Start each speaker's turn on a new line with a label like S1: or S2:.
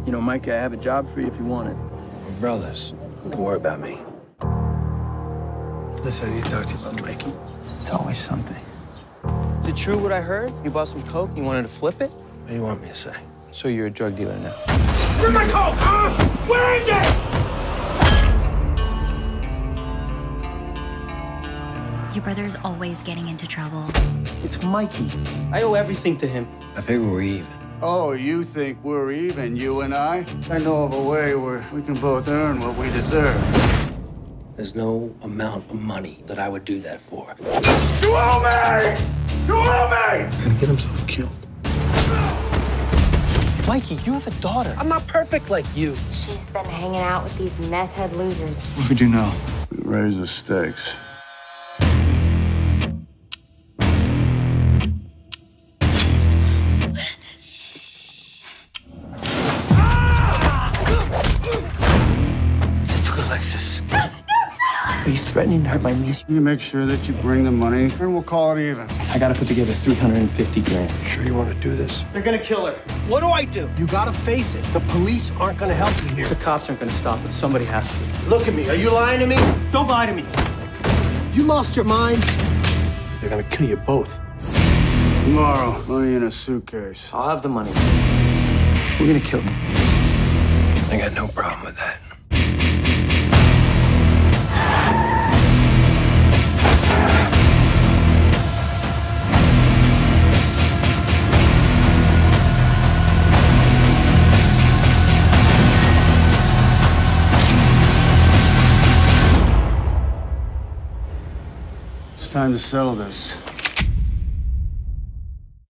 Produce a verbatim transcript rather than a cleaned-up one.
S1: You know, Mikey, I have a job for you if you want it.
S2: We're brothers. Don't worry about me.
S3: Listen, I need to talk to you about Mikey.
S2: It's always something.
S4: Is it true what I heard? You bought some coke and you wanted to flip it?
S2: What do you want me to say?
S4: So you're a drug dealer now.
S5: Where's my coke, huh? Where is it?
S6: Your brother's always getting into trouble.
S4: It's Mikey. I owe everything to him.
S2: I figure we're even.
S7: Oh, you think we're even, you and I? I know of a way where we can both earn what we deserve.
S2: There's no amount of money that I would do that for.
S5: You owe me! You owe me!
S3: Gonna get himself killed.
S4: Mikey, you have a daughter. I'm not perfect like you.
S8: She's been hanging out with these meth head losers.
S7: What would you know? We raise the stakes.
S4: Are you threatening to hurt my niece?
S7: You make sure that you bring the money, and we'll call it even.
S4: I gotta put together three hundred fifty grand.
S3: You sure you want to do this?
S4: They're gonna kill her. What do I do?
S3: You gotta face it. The police aren't gonna help you here.
S4: The cops aren't gonna stop it. Somebody has to.
S3: Look at me. Are you lying to me?
S4: Don't lie to me.
S3: You lost your mind? They're gonna kill you both.
S7: Tomorrow, money in a suitcase.
S4: I'll have the money. We're gonna kill them.
S2: I got no problem with that.
S7: It's time to settle this.